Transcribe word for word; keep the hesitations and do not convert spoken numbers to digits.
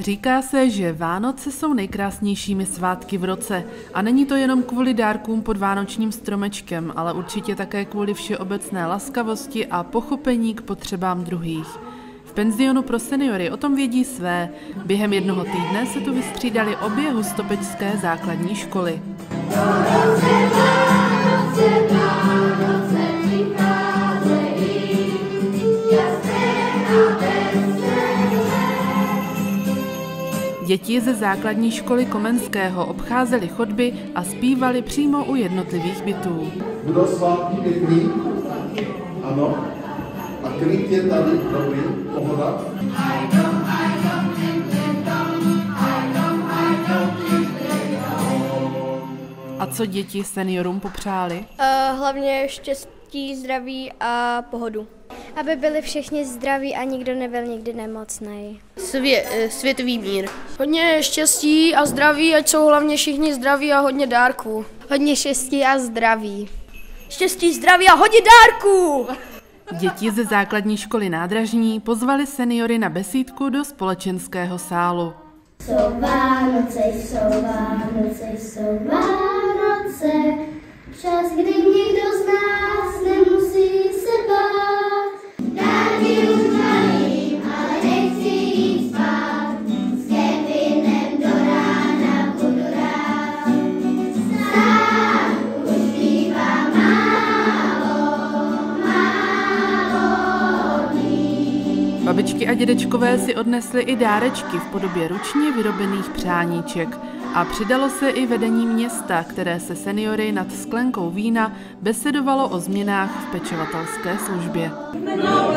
Říká se, že Vánoce jsou nejkrásnějšími svátky v roce a není to jenom kvůli dárkům pod vánočním stromečkem, ale určitě také kvůli všeobecné laskavosti a pochopení k potřebám druhých. V penzionu pro seniory o tom vědí své. Během jednoho týdne se tu vystřídaly obě hustopečské základní školy. Děti ze základní školy Komenského obcházely chodby a zpívali přímo u jednotlivých bytů. Budou svátky pěkný? Ano. A klid je tady dobrý, pohoda? A co děti seniorům popřáli? Uh, hlavně štěstí, zdraví a pohodu. Aby byli všichni zdraví a nikdo nebyl nikdy nemocný. Svě, světový mír. Hodně štěstí a zdraví, ať jsou hlavně všichni zdraví a hodně dárků. Hodně štěstí a zdraví. Štěstí, zdraví a hodně dárků! Děti ze základní školy Nádražní pozvali seniory na besídku do společenského sálu. Jsou Vánoce, jsou Vánoce, jsou Vánoce, čas, kdy nikdo z nás nemusí se bát. Dárky už malým, ale nechci jít spát, s Kevinem do rána budu rád. Sám už bývá málo, málo dní. Babičky a dědečkové si odnesli i dárečky v podobě ručně vyrobených přáníček. A přidalo se i vedení města, které se seniory nad sklenkou vína besedovalo o změnách v pečovatelské službě.